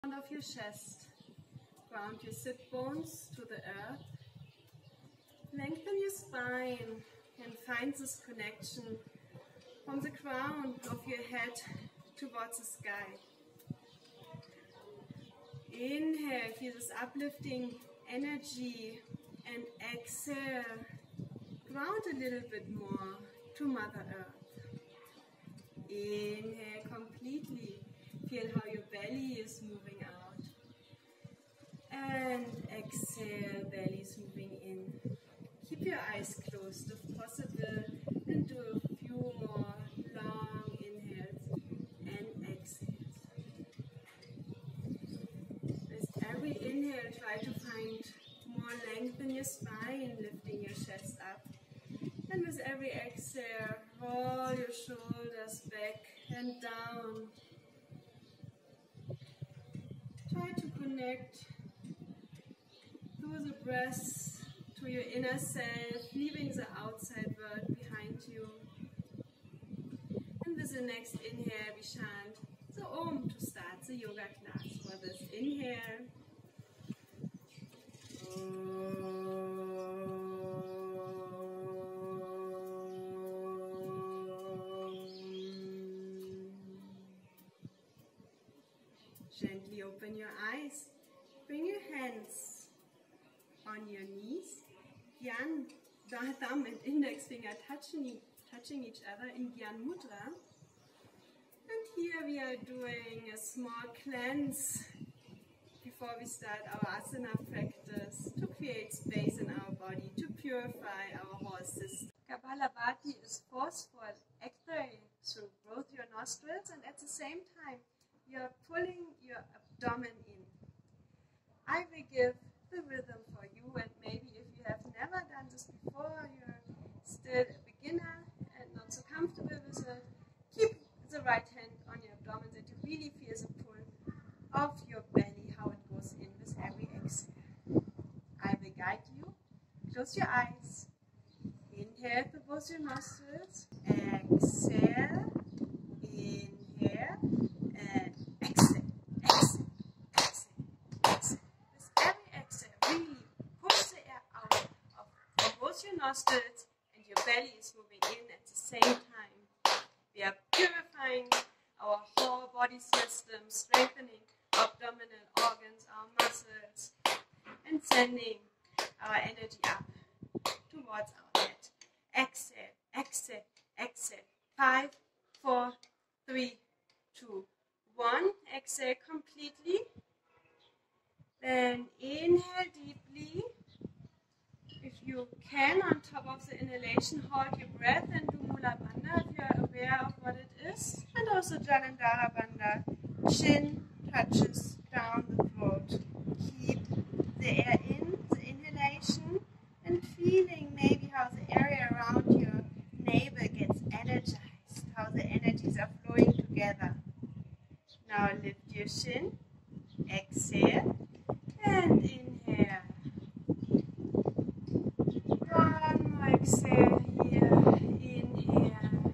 Of your chest. Ground your sit bones to the earth. Lengthen your spine and find this connection from the crown of your head towards the sky. Inhale, feel this uplifting energy, and exhale, ground a little bit more to Mother Earth. Inhale completely, feel how your belly is moving out. And exhale, belly is moving in. Keep your eyes closed if possible and do a few more long inhales and exhales. With every inhale, try to find more length in your spine, lifting your chest up. And with every exhale, roll your shoulders back and down. Try to connect through the breath to your inner self, leaving the outside world behind you. And with the next inhale, we chant the Om to start the yoga class. For this, inhale. Gently open your eyes. Bring your hands on your knees. Gyan, thumb and index finger touching each other in Gyan Mudra. And here we are doing a small cleanse before we start our asana practice to create space in our body, to purify our whole system. Kapalabhati is forceful. Exhale through both your nostrils, and at the same time you're pulling your abdomen in. I will give the rhythm for you, and maybe if you have never done this before, you're still a beginner and not so comfortable with it, keep the right hand on your abdomen that you really feel the pull of your belly, how it goes in with every exhale. I will guide you. Close your eyes. Inhale through both your nostrils. Exhale. Inhale. And exhale. Exhale. Exhale. Exhale. With every exhale, really push the air out of both your nostrils, and your belly is moving in at the same time. We are purifying our whole body system, strengthening abdominal organs, our muscles, and sending our energy up towards our head. Exhale, exhale, exhale. 5, 4, 3, 2, 1. Exhale completely. Then inhale deeply. If you can, on top of the inhalation, hold your breath and do Mula Bandha if you are aware of what it is. And also Jalandhara Bandha. Chin touches down the throat. Keep the air in, the inhalation, and feeling maybe how the area around your navel gets energized, how the energies are flowing together. Now lift your chin, exhale, and inhale. One more exhale here, inhale,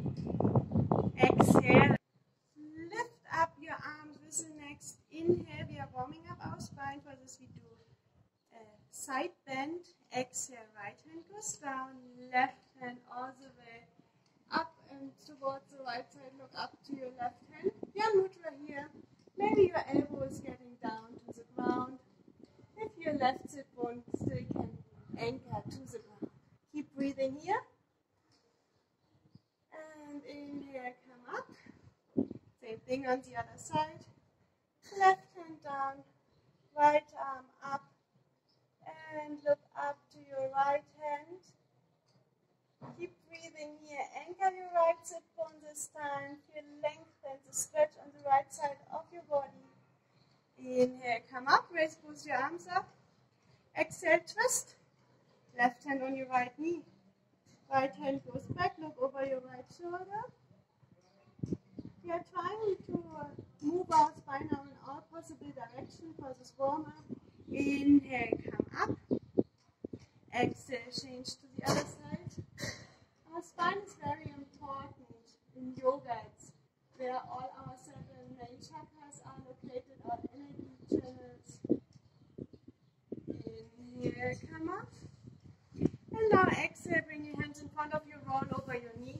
exhale. Lift up your arms with the next inhale. We are warming up our spine. For this we do a side bend. Exhale, right hand goes down, left hand all the way up and towards the right side. Look up to your left hand. Gyan Mudra here. Maybe your elbow is getting down to the ground. If your left sit bone still can anchor to the ground. Keep breathing here. And inhale, come up. Same thing on the other side. Left hand down, right arm up. And look up to your right hand. Keep breathing here. Anchor your right sit bone this time. Feel length and the stretch on the right side of your body. Inhale, come up. Raise both your arms up. Exhale, twist. Left hand on your right knee. Right hand goes back. Look over your right shoulder. We are trying to move our spine now in all possible directions for this warm-up. Inhale, come up. Exhale, change to the other side. Our spine is very important in yoga. It's where all our 7 main chakras are located, our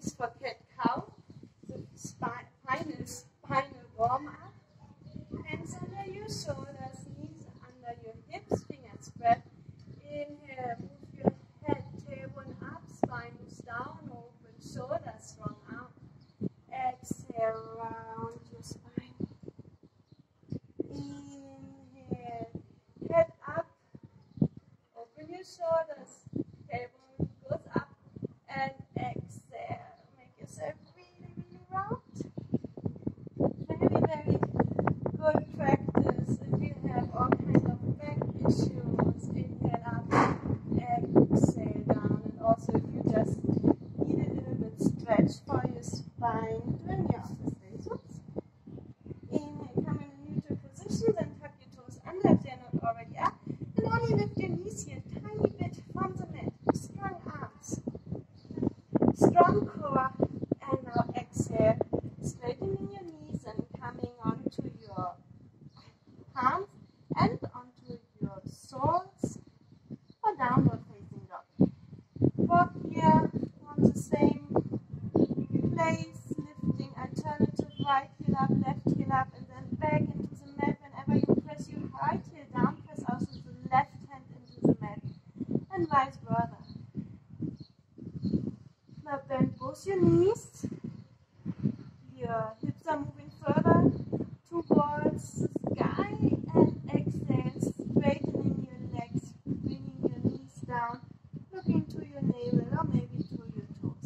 knees for cat-cow. The spinal warm-up. Hands under your shoulders, knees under your hips, fingers spread. Inhale, move your head, tailbone up, spine moves down, open shoulders, strong arm. Exhale, round your spine. Inhale, head up, open your shoulders, tailbone goes up, and exhale. Make yourself really, really round. Very, very good practice. If you have all kinds of back issues, inhale up, exhale down, and also if you just need a little bit stretch for your spine, doing your opposite. Oops. Inhale, come in a neutral position, then tuck your toes under if they're not already up, and only lift your knees here a tiny bit from the mat. Strong arms, strong core, and now exhale, straightening your knees and coming onto your palms and onto your soles for downward facing dog. Walk here on the same place, lifting alternative right heel up, left heel up, and then back into the mat. Whenever you press your right heel down, press also the left hand into the mat, and vice versa. Now bend both your knees. Your hips are moving further towards the sky, and exhale, straightening your legs, bringing your knees down, looking to your navel or maybe to your toes.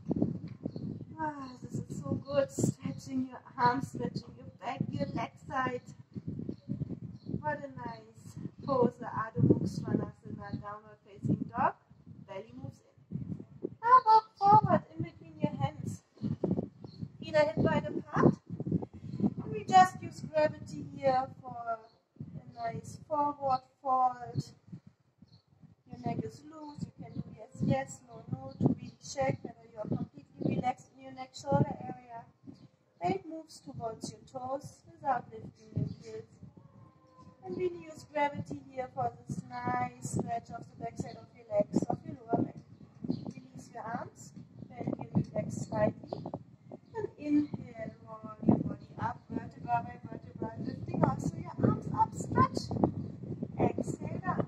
This is so good, stretching your arms, stretching your back, your leg side. What a nice pose, Adho Mukha Svanasana, downward facing dog. Belly moves in. Now walk forward in between your hands. Feet are hip wide apart. And we just use gravity here for a nice forward fold. Your neck is loose. You can do yes, yes, no, no to really check whether you're completely relaxed in your neck shoulder area. Weight moves towards your toes without lifting your heels. And really use gravity here for this nice stretch of the backside of your legs, of your lower back. Release your arms, bend your legs slightly, and inhale, roll your body up, vertebra by vertebra, lifting also your arms up, stretch. Exhale down.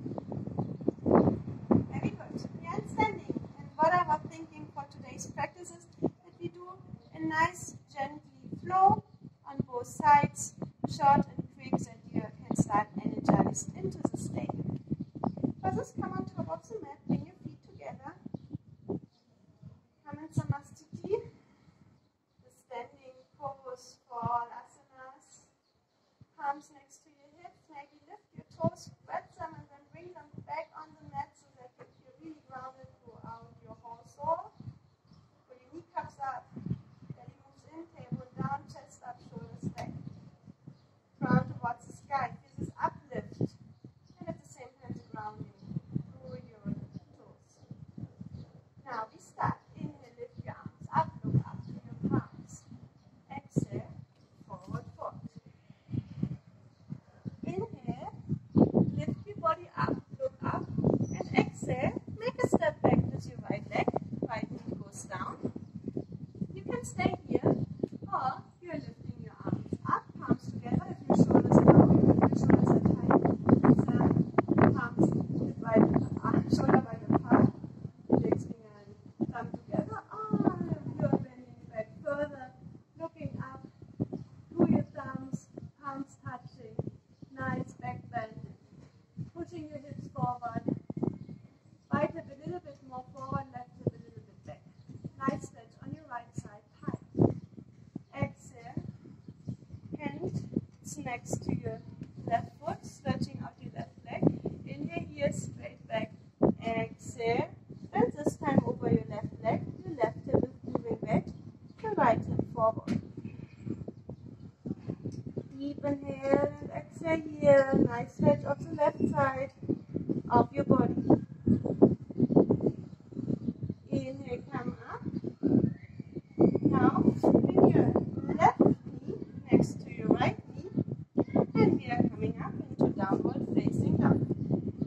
Very good. We are standing. And what I was thinking for today's practice is that we do a nice gently flow on both sides, short and quick, so that you can start energized into the state. For this, come on top of the mat, bring your feet together. Come in Samastiti, the standing pose for all asanas. Palms next to your hips, maybe lift your toes, spread them, and then bring them back on the mat so that you're really grounded throughout your whole soul. Pull your kneecaps up, belly moves in, tailbone down, chest up, shoulders back. Crown towards the sky, this is uplift, and at the same time the grounding through your toes. Now we start. Inhale, lift your arms up, look up to your palms. Exhale, forward fold. Inhale, lift your body up, look up, and exhale, make a step back with your right leg, right knee goes down. You can stay here, or you're lifting your arms up, palms together, if your shoulders are down, if your shoulders are tight, palms shoulder wide apart, index finger and thumb together, or you are bending back further, looking up, through your thumbs, palms touching, nice back bend, pushing your hips forward, right hip a little bit more forward, left hip a little bit back. Nice stretch on your right side, tight. Exhale, hand next to your left foot, stretching out your left leg. Inhale here, straight back. Exhale, and this time over your left leg. Your left hip is moving back, the right hip forward. Deep inhale and exhale here. Nice stretch of the left side of your body. Inhale, come up. Now, bring your left knee next to your right knee, and we are coming up into downward facing dog.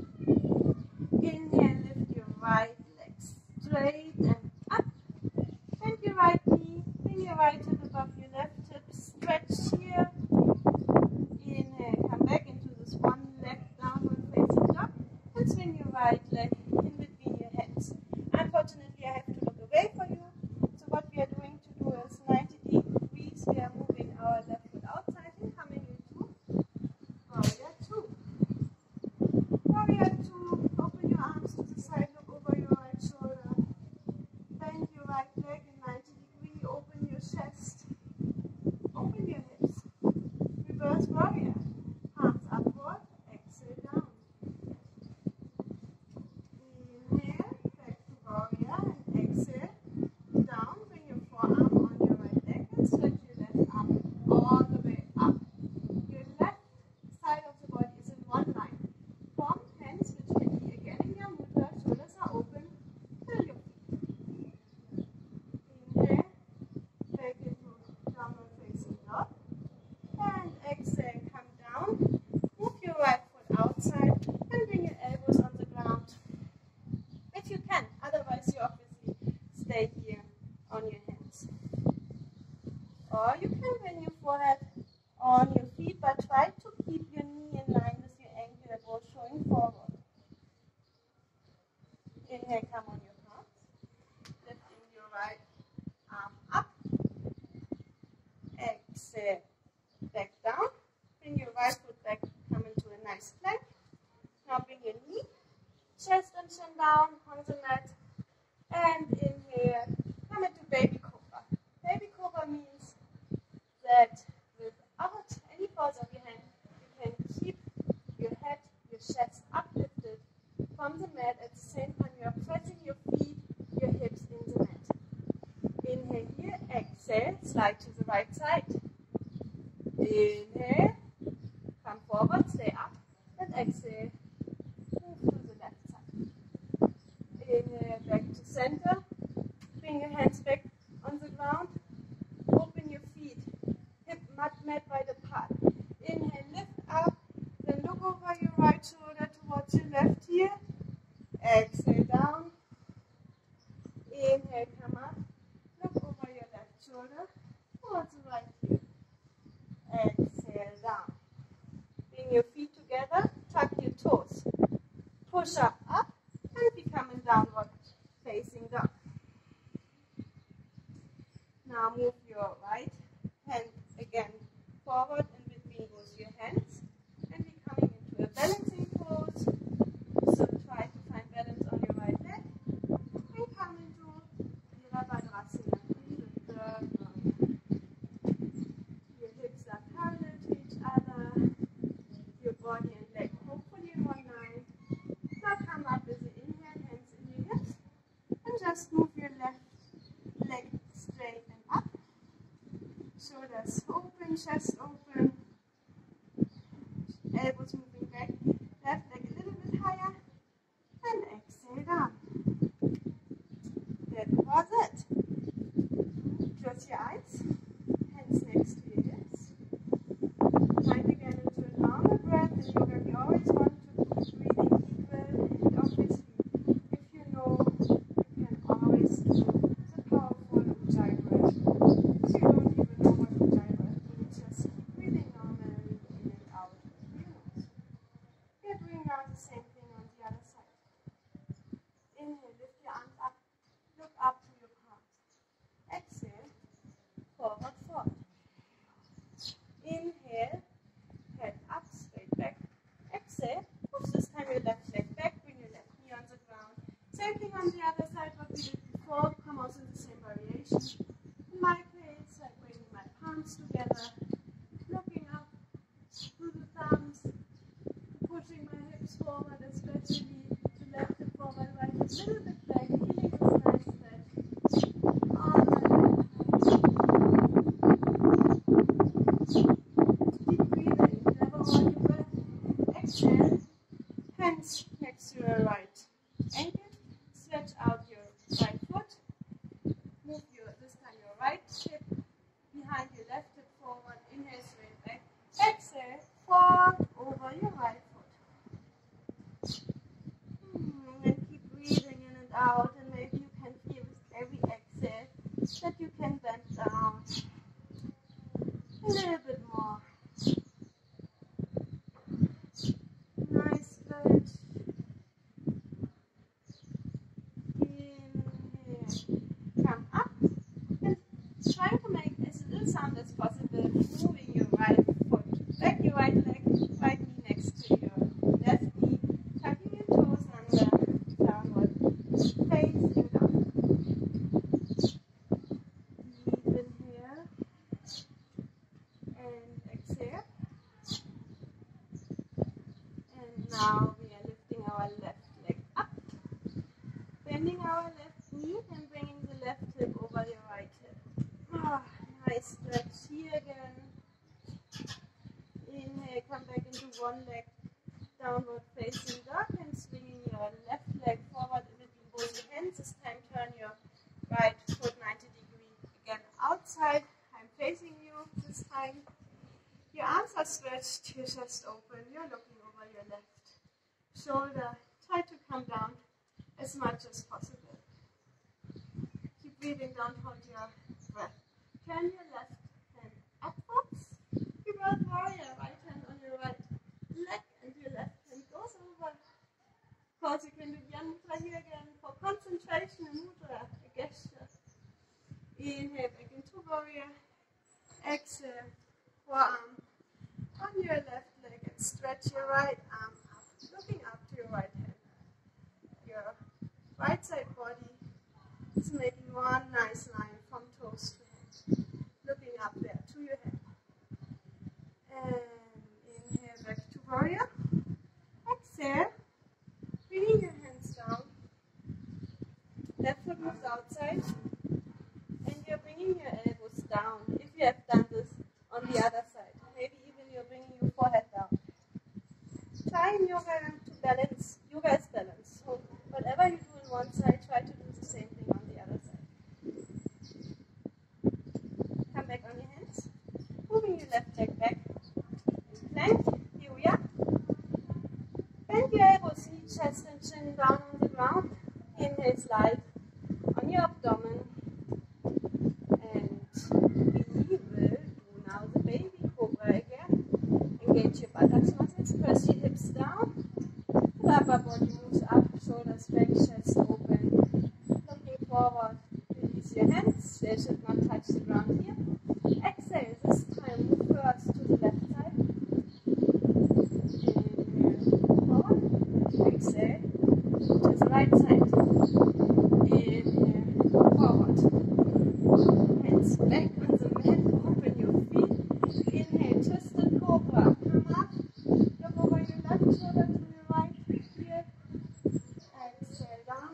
Inhale, lift your right leg straight and up. foot back, come into a nice plank. Now bring your knee, chest and chin down on the mat. And inhale, come into baby cobra. Baby cobra means that without any force of your hand, you can keep your head, your chest uplifted from the mat. At the same time, you are pressing your feet, your hips in the mat. Inhale here, exhale, slide to the right side. Inhale, come forward, stay up, and exhale, move to the left side. Inhale, back to center, bring your hands back on the ground, open your feet, hip mat wide apart. Inhale, lift up, then look over your right shoulder towards your left here. Exhale down. Inhale, come up, look over your left shoulder towards the right here. Exhale down. Bring your feet together, tuck your toes. Push up, and become in downward facing dog. Now move your right hand again forward in between both your hands and be coming into a balancing pose. So try to find balance on your right leg and come into Virabhadrasana. Your hips are parallel to each other, your body and leg hopefully in one line. Now come up with the inhale, hands in your hips, and just move your left leg straight and up. Shoulders open, chest open, elbows moving back, left leg a little bit higher, and exhale down. That was it. Close your eyes, hands next to your hips. Find again into a longer breath. In yoga we always want to keep breathing equal, and obviously if you know, you can always do the powerful Ujjayi breath. If you don't even know what Ujjayi breath means, just keep breathing normally in and out through your nose. We are doing now the same thing on the other side. Inhale, lift your arms up, look up to your palms. Exhale, forward fold. Inhale, head up, straight back. Exhale, push this time your left leg back, bring your left knee on the ground. Same thing on the other side, what we did before, come also in the same variation. In my case, I'm bringing my palms together, looking up through the thumbs, pushing my hips forward, especially the left hip forward, right hip a little bit back, feeling this nice stretch. On my left hand. Keep breathing, never hold your breath. Exhale, hands next to your right ankle, stretch out your right foot, move this time your right hip behind your left hip forward, inhale straight back, exhale, forward over your right foot. And keep breathing in and out, and maybe you can feel with every exhale that you can bend down a little bit more. Nice stretch. Inhale, come up, and try to make as little sound as possible, moving your right foot back, your right leg, right knee next to your left knee, tucking your toes under, downward facing down. Deep inhale and exhale. And now we are lifting our left leg up, bending our left knee and bringing the left hip over your right hip. Nice stretch here again. Inhale, come back into one leg, downward facing dog, and swinging your left leg forward in between both your hands. This time turn your right foot 90 degrees again outside. I'm facing you this time. Your arms are stretched, your chest open, you're looking over your left shoulder. Try to come down as much as possible. Keep breathing, don't hold your breath. Turn your left hand upwards. You bird warrior, right hand on your right leg, and your left hand goes over. Of course, you can do Gyan Mudra here again for concentration and mudra, a gesture. Inhale back into warrior. Exhale, forearm on your left leg. stretch your right arm up, looking up to your right hand. Your right side body is making one nice line from toes to head, looking up there to your head. And inhale back to warrior. Exhale, bringing your hands down. Left foot moves outside, and you're bringing your elbows down. If you have done this on the other side, maybe even you're bringing your forehead down. Try in yoga to balance. Yoga is balance. So whatever you do on one side, try to do the same thing on the other side. Come back on your hands. Moving your left leg back. Plank. Here we are. Bend your elbows, knee, chest and chin down on the ground. Inhale, slide on your abdomen. And we will do now the baby cobra again. Engage your buttocks muscles, press your hips down. The upper body moves up, shoulders back, chest open. Looking forward, release your hands. They should not touch the ground here. Exhale, this time move first to the left side. Exhale to the right side. Inhale, forward. Hands back on the mat, open your feet. Inhale, twisted cobra. Come up, look over your left shoulder to your right here. Exhale down.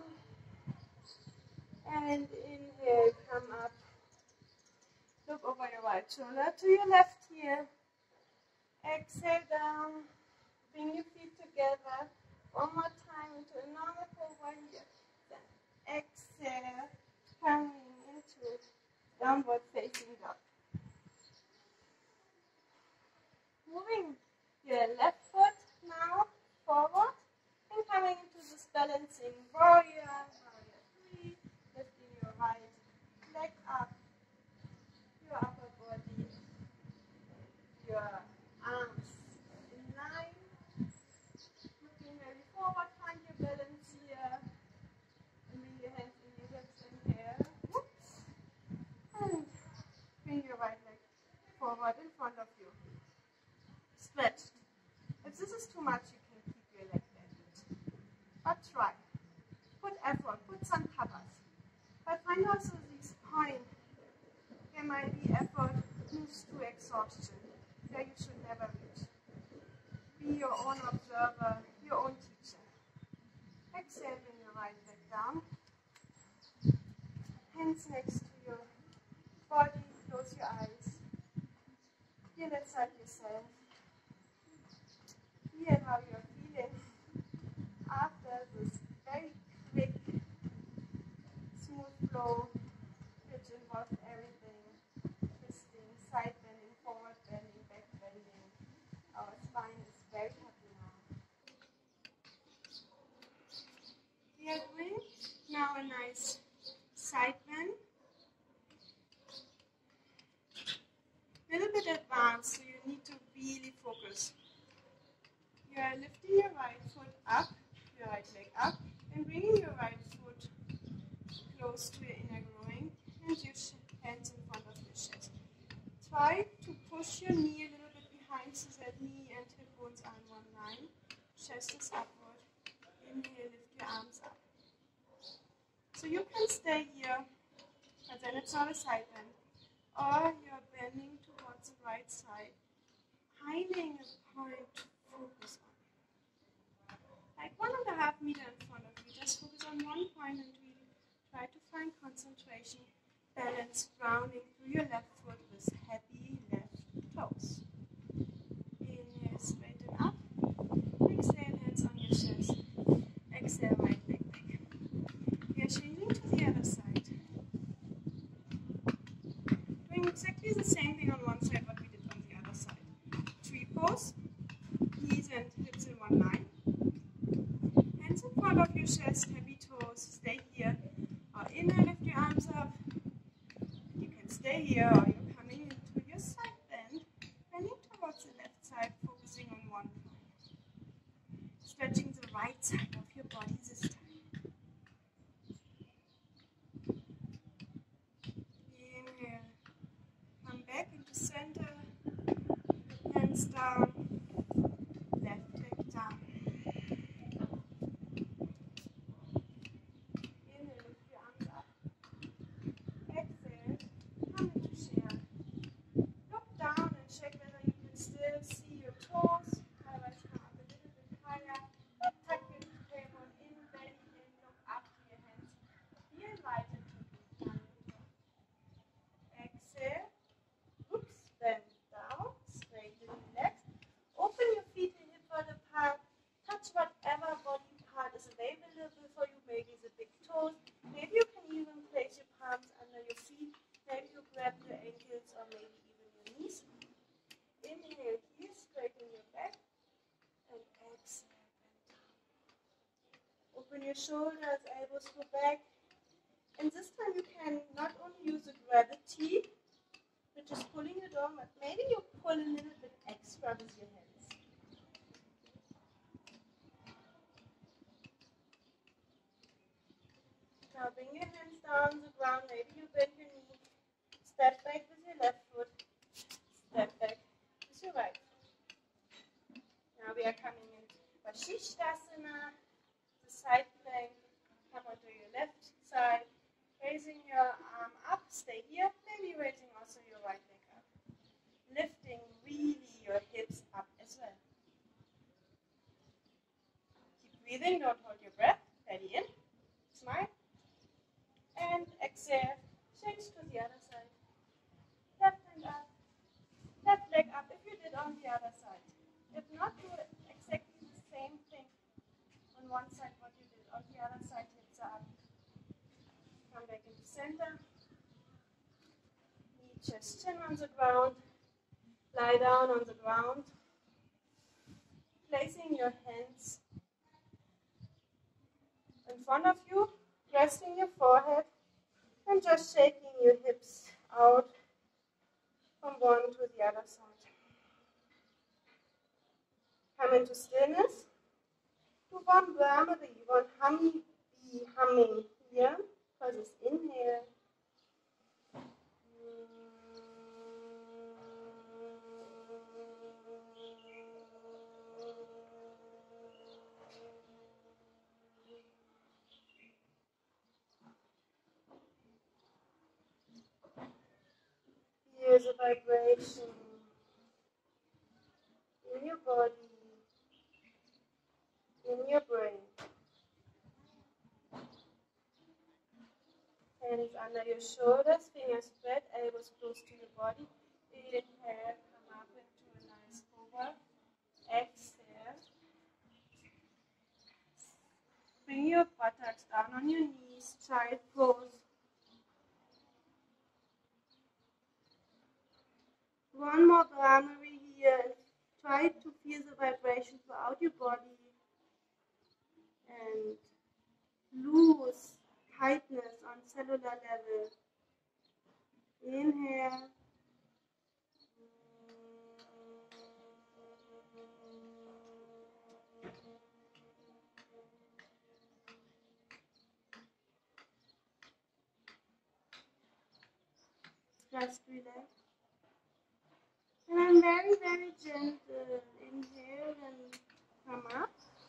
And inhale, come up. Look over your right shoulder to your left here. Exhale down. Bring your feet together. One more time into a normal cobra here. Then exhale, coming into downward facing dog. Moving your left foot now forward and coming into this balancing warrior. Warrior 3. Lifting your right leg up, your upper body, your arms in line. Looking very forward, find your balance here. And bring your hands in your hips and here. Whoops. And bring your right leg forward in front of you. Stretch. If this is too much, you can keep your leg bent. But try. Put effort, put some covers. But find also this point. There might be effort moves to exhaustion. There you should never reach. Be your own observer, your own teacher. Exhale, bring your right leg down. Hands next to your body, close your eyes. Here, let's help yourself. Feel how you're feeling after this very quick, smooth flow, which involves everything. Twisting, side bending, forward bending, back bending. Our spine is very happy now. We are doing now a nice side bend. A little bit advanced, so you need to really focus. You are lifting your right foot up, your right leg up, and bringing your right foot close to your inner groin and your hands in front of your chest. Try to push your knee a little bit behind so that knee and hip bones are in one line. Chest is upward. Inhale, lift your arms up. So you can stay here, but then it's not a side bend. Or you're bending towards the right side, finding a point to focus on. Like 1.5 meters in front of you, just focus on one point and really try to find concentration, balance, grounding through your left foot with happy left toes. Inhale, straighten up. Exhale, hands on your chest. Exhale, right leg back. We are changing to the other side. Doing exactly the same thing on one side what we did on the other side. Tree pose, knees and hips in one line. Hands in front of your chest, happy toes, stay here. Or inhale, lift your arms up. You can stay here or you're coming into your side bend, bending towards the left side, focusing on one point. Stretching the right side of your body this time. Inhale. Come back into center, hands down, Open your shoulders, elbows go back. And this time you can not only use the gravity, which is pulling it on, but maybe you pull a little bit extra with your hands. Now bring your hands down the ground, maybe you bend your knee. Step back with your left foot. Step back with your right foot. Now we are coming into Vashisthasana, the side plank. Come onto your left side, raising your arm up, stay here, maybe raising also your right leg up. Lifting really your hips up as well. Keep breathing, don't hold your breath. Belly in, smile, and exhale, change to the other side. Left hand up, left leg up if you did on the other side. If not, do exactly the same thing on one side what you did on the other side. Hips are up. Come back into center. Knee, chest, chin on the ground. Lie down on the ground. Placing your hands in front of you, resting your forehead, and just shaking your hips out from one to the other side. Come into stillness. Do one Brahmari, one humming here for this inhale. Here's a vibration in your body, in your brain. Hands under your shoulders, fingers spread, elbows close to your body. Inhale, come up into a nice cobra. Exhale. Bring your buttocks down on your knees, child pose. One more Brahmari here, and try to feel the vibration throughout your body and lose tightness on cellular level. Inhale. Just relax. And I'm very, very gentle. Inhale and come up.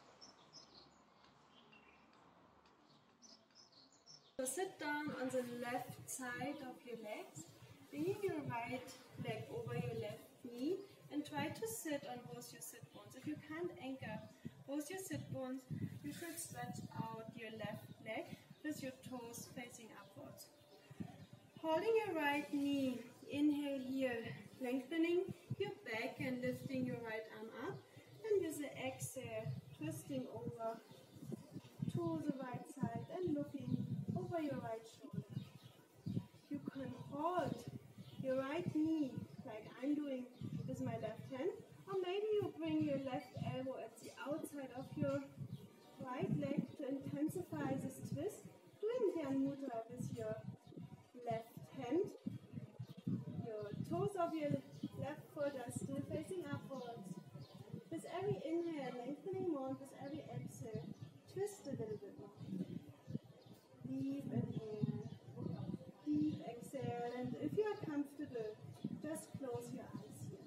So sit down on the left side of your legs, bringing your right leg over your left knee, and try to sit on both your sit bones. If you can't anchor both your sit bones, you should stretch out your left leg with your toes facing upwards. Holding your right knee, inhale here, lengthening your back and lifting your right arm up, and with the exhale, twisting over to the right side and looking over your right shoulder. You can hold your right knee like I'm doing with my left hand, or maybe you bring your left elbow at the outside of your right leg to intensify this twist, doing Dhyan Mudra with your left hand. Your toes of your left foot are still facing upwards. With every inhale, lengthening more, and with every exhale, twist a little bit more. Deep inhale, deep exhale, and if you are comfortable, just close your eyes here.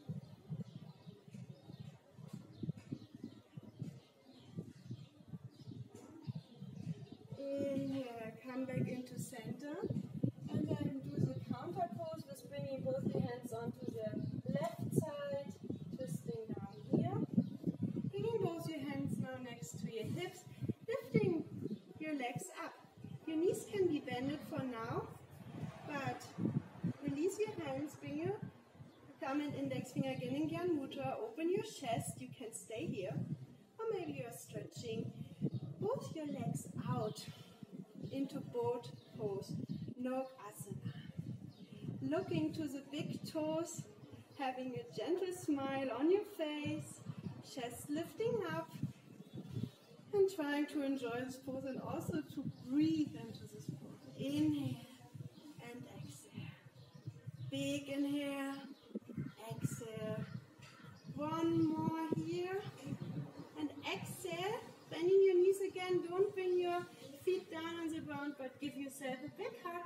Inhale, come back into center, and then do the counter pose with bringing both the hands onto the left side, twisting down here. Bringing both your hands now next to your hips, lifting your legs up. Your knees can be bended for now, but release your hands, bring your thumb and index finger again in Dhyan Mudra, open your chest, you can stay here, or maybe you're stretching both your legs out into boat pose, Nokasana. Looking to the big toes, having a gentle smile on your face, chest lifting up, And trying to enjoy this pose and also to breathe into this pose. Inhale and exhale. Big inhale, exhale. One more here. And exhale, bending your knees again. Don't bring your feet down on the ground, but give yourself a big hug.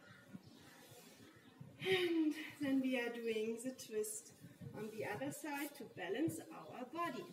And then we are doing the twist on the other side to balance our body.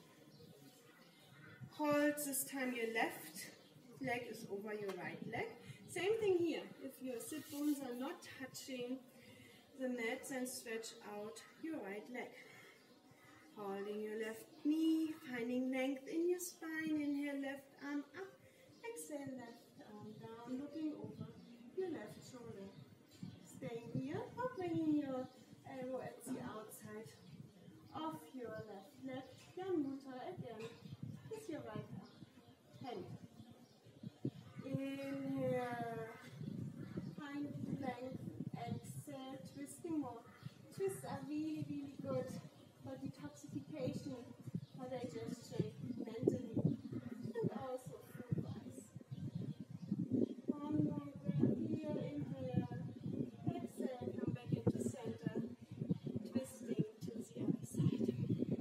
Hold this time your left leg is over your right leg. Same thing here. If your sit bones are not touching the mat, then stretch out your right leg. Holding your left knee, finding length in your spine. Inhale, left arm up. Exhale, left arm down, looking over your left shoulder. Staying here or bringing your elbow at the outside of your left leg. Yan Mudra again with your right hand. Inhale, find length. Exhale, twisting more. Twists are really, really good for detoxification, for digestion, mentally, and also food-wise. One more breath here, inhale, exhale, come back into center, twisting to the other side.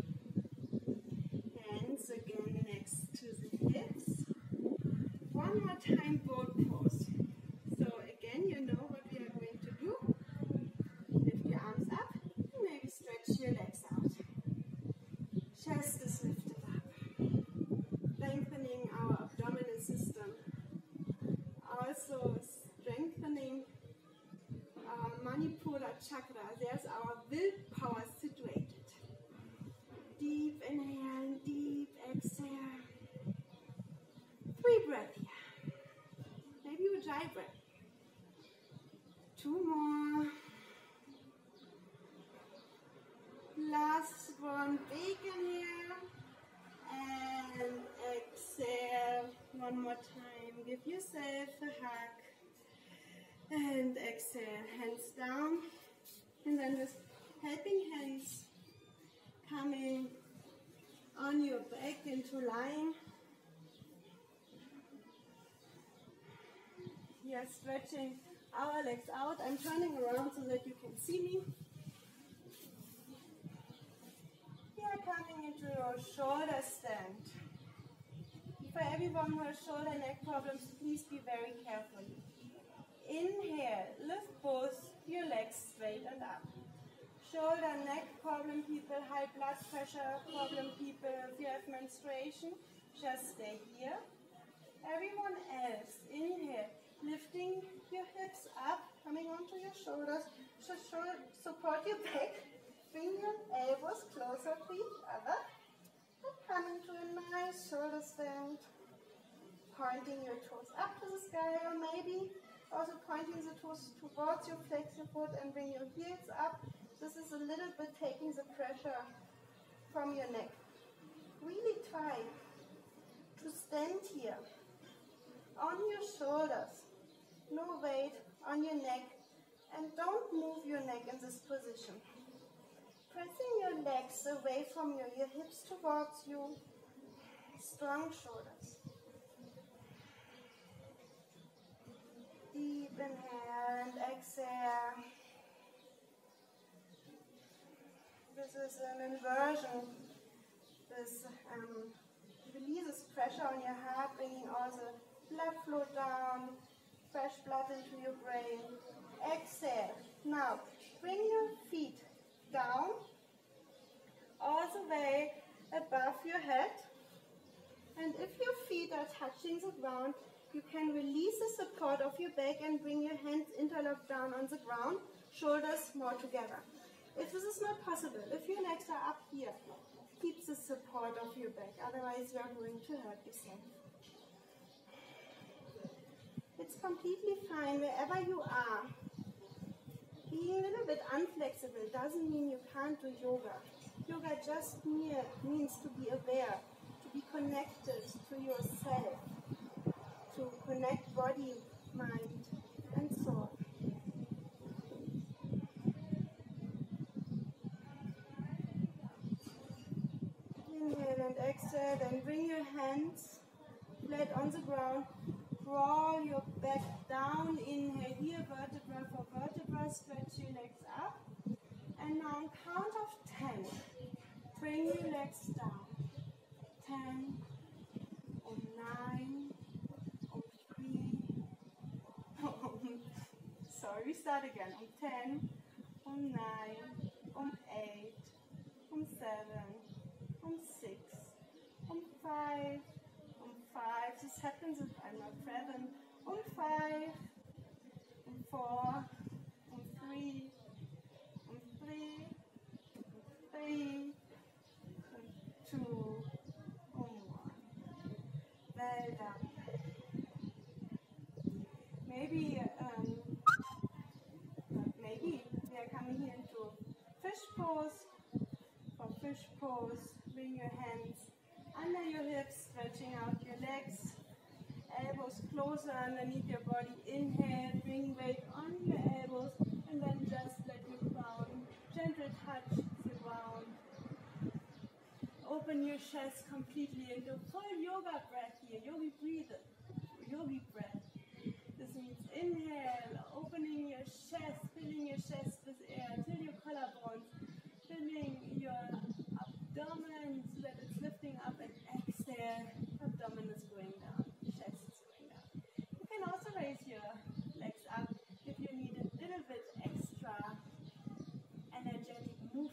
Hands again next to the hips. One more time, boat pose. So again, you know what we are going to do. Lift your arms up, maybe stretch your legs out. Chest is lifted up, lengthening our abdominal system. Also strengthening our Manipura chakra. There's our willpower situated. Deep inhale, deep exhale. 3 breaths here. Maybe Ujjayi breath. 2 more. Last one, big inhale and exhale. One more time, give yourself a hug and exhale, hands down, and then with helping hands coming on your back into lying. We are stretching our legs out. I'm turning around so that you can see me. We are coming into your shoulder stand. For everyone who has shoulder and neck problems, please be very careful. Inhale, lift both your legs straight and up. Shoulder, neck problem people, high blood pressure problem people, if you have menstruation, just stay here. Everyone else, inhale, lifting your hips up, coming onto your shoulders, support your back, bring your elbows closer to each other, and come into a nice shoulder stand, pointing your toes up to the sky, or maybe also pointing the toes towards your flexor foot and bring your heels up. This is a little bit taking the pressure from your neck. Really try to stand here on your shoulders, no weight on your neck, and don't move your neck in this position. Pressing your legs away from you, your hips towards you, strong shoulders. Deep inhale and exhale. This is an inversion. This releases pressure on your heart, bringing all the blood flow down, fresh blood into your brain. Exhale. Now, bring your feet down, all the way above your head. And if your feet are touching the ground, you can release the support of your back and bring your hands interlocked down on the ground, shoulders more together. If this is not possible, if your legs are up here, keep the support of your back, otherwise you are going to hurt yourself. It's completely fine wherever you are. Being a little bit unflexible doesn't mean you can't do yoga. Yoga just means to be aware, to be connected to yourself, to connect body, mind, and soul. Inhale and exhale, and bring your hands flat on the ground. Crawl your back down. Inhale here, vertebra for vertebra. Stretch your legs up. And now on count of 10, bring your legs down. 10, 9, 3, sorry, we start again. 10, 9, 8, 7, 6, 5, 5. This happens if I'm not present. 5, 4, 3, 3, 2, 1. Well done. Maybe we are coming here into fish pose. For fish pose, bring your hands under your hips, stretching out your legs. Elbows closer underneath your body. Inhale, bring weight on your elbows, and then just let your crown gently touch the ground. Open your chest completely into full yoga breath here. Yogi breath. This means inhale, opening your chest, filling your chest with air till your collarbones, filling your abdomen so that it's lifting up, and exhale, abdomen is going down, chest is going down. You can also raise your legs up if you need a little bit extra energetic move.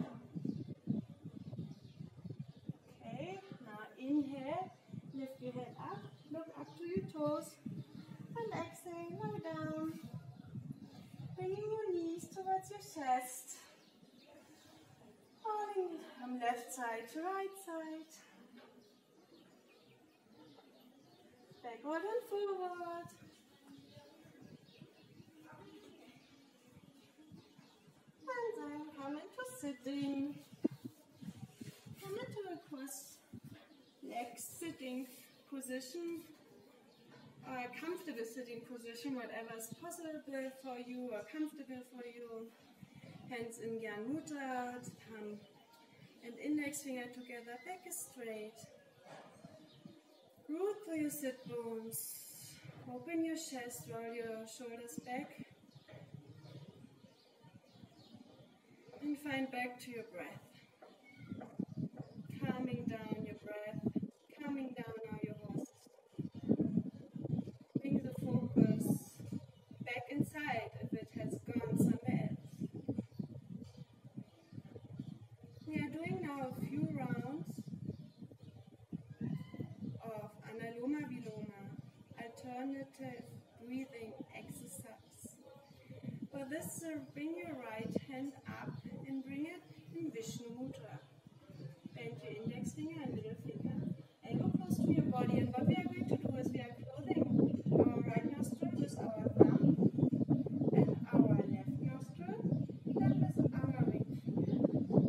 Okay, now inhale, lift your head up, look up to your toes, and exhale, lie down, bringing your knees towards your chest, falling from left side to right side, backward and forward. And then come into sitting. Come into a cross-legged sitting position, or a comfortable sitting position, whatever is possible for you or comfortable for you. Hands in Gyan Mudra, thumb and index finger together, back is straight. Root through your sit bones. Open your chest, roll your shoulders back. And find back to your breath. Calming down your breath, calming down now your horse. Bring the focus back inside if it has gone somewhere else. We are doing now a few rounds of Analoma Viloma, alternative breathing exercise. For this, bring your right hand up and bring it in Vishnu Mudra. Bend your index finger and middle finger. Elbow close to your body, and what we are going to do is we are clothing our right nostril with our thumb and our left nostril then with our ring finger.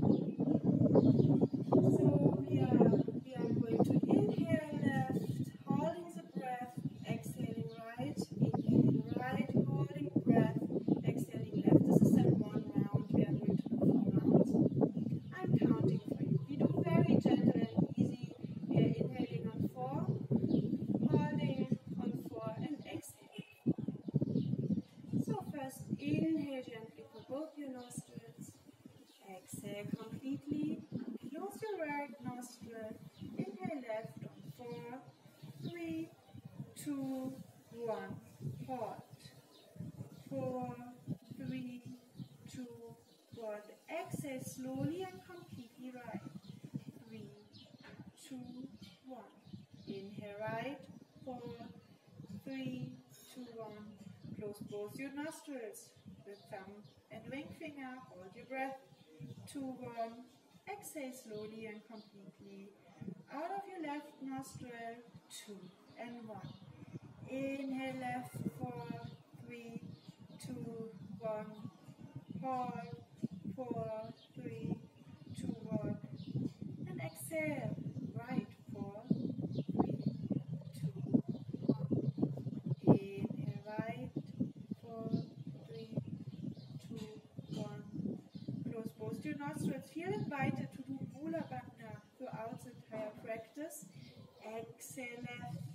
So we are going to inhale left, holding the breath, exhaling right, inhaling right, holding breath, exhaling left. This is then one round. We are going to do 4 rounds. I'm counting for you. We do very gentle and easy. We are inhaling on 4, holding on 4, and exhaling. So first, inhale gently for both your nostrils. Exhale completely. Close your right nostril. Inhale left on 4, 3, 2, 1. Hold. 4, 3, 2, 1. Exhale slowly and completely right. 3, 2, 1. Inhale right. 4, 3, 2, 1. Close both your nostrils with thumb and ring finger. Hold your breath. 2, 1. Exhale slowly and completely. Out of your left nostril. 2 and 1. Inhale left. 4, 3, 2, 1. Hold. 4, 3, 2, 1. And exhale. Right. 4, 3, 2, 1. Inhale right. 4, 3, 2, 1. Close both your nostrils. Feel invited to do Mula Bandha throughout the entire practice. Exhale left.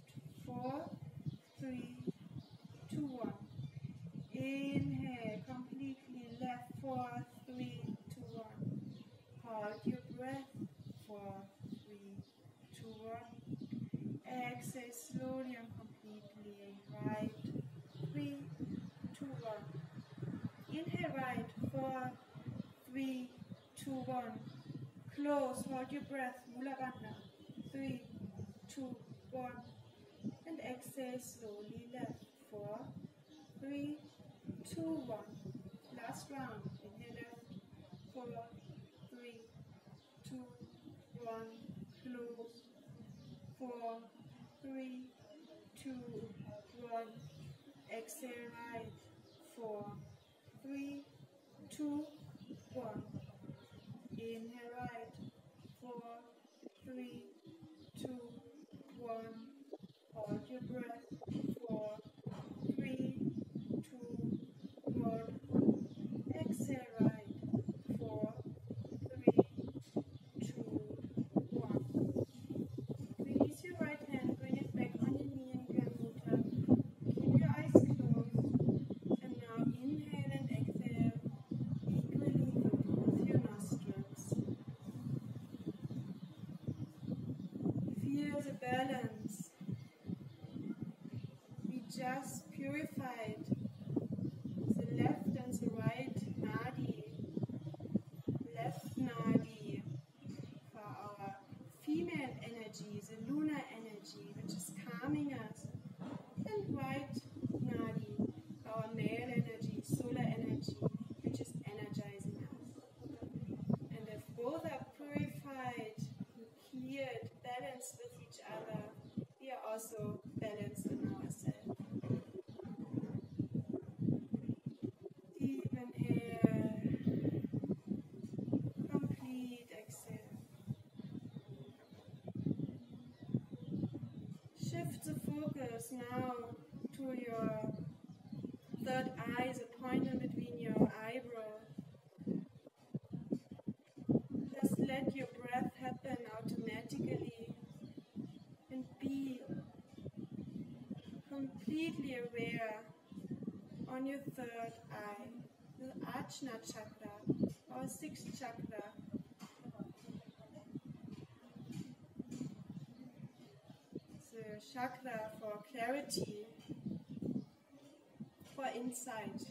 exhale slowly and completely. Right. 3, 2, 1. Inhale right. 4, 3, 2, 1. Close. Hold your breath. Mula Bandha. 3, 2, 1. And exhale slowly left. 4, 3, 2, 1. Last round. Inhale left. 4, 3, 2, 1. Close. 4, 3, 2, 1. Exhale right. 4, 3, 2, 1. Inhale right. 4, 3, 2, 1. Hold your breath. 4, 3, 2, 1. Exhale right. 4, 3, 2, 1. Release your right hand. Bring it back on your knee in Gyan Mudra. Keep your eyes closed. And now inhale and exhale equally through both your nostrils. Feel the balance. We just purified the left and the right nadi. Left nadi for our female energy, the lunar energy, which is calming us. And right nadi, our male energy, solar energy, which is energizing us. And if both are purified, cleared, balanced with each other, we are also balanced in ourselves. Deep inhale, complete exhale. Shift the focus now to your third eye, the point in between your eyebrows. Just let your breath happen automatically and be completely aware on your third eye, the Ajna chakra, or sixth chakra. The chakra for clarity, for insight.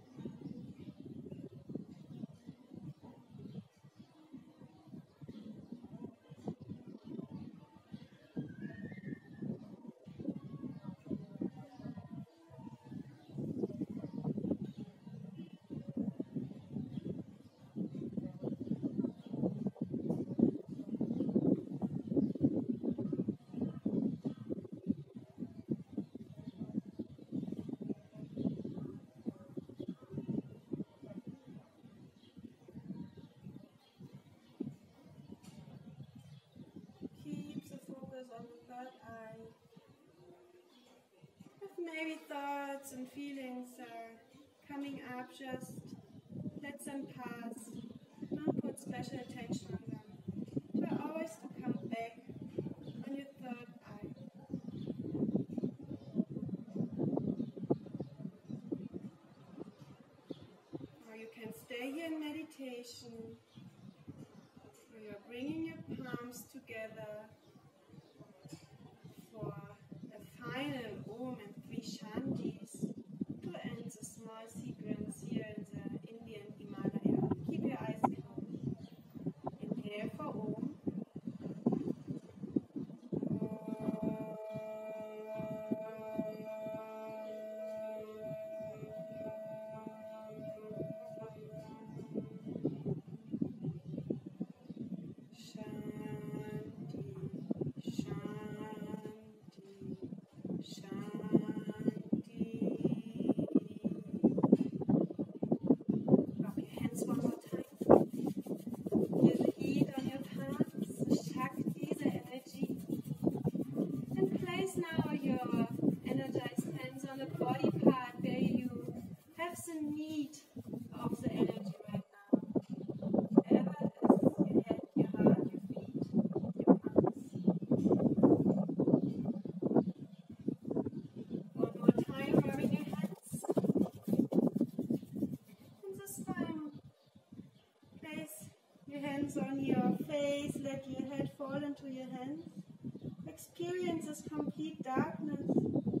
Keep the focus on the third eye. If maybe thoughts and feelings are coming up, just let them pass. Don't put special attention on them. Try always to come back on your third eye. Or you can stay here in meditation, where you're bringing your palms together for a final Om and 3 Shantis to end the small sequence here in the Indian Himalaya. Keep your eyes closed. Inhale for Om. On your face, let your head fall into your hands. experiences complete darkness.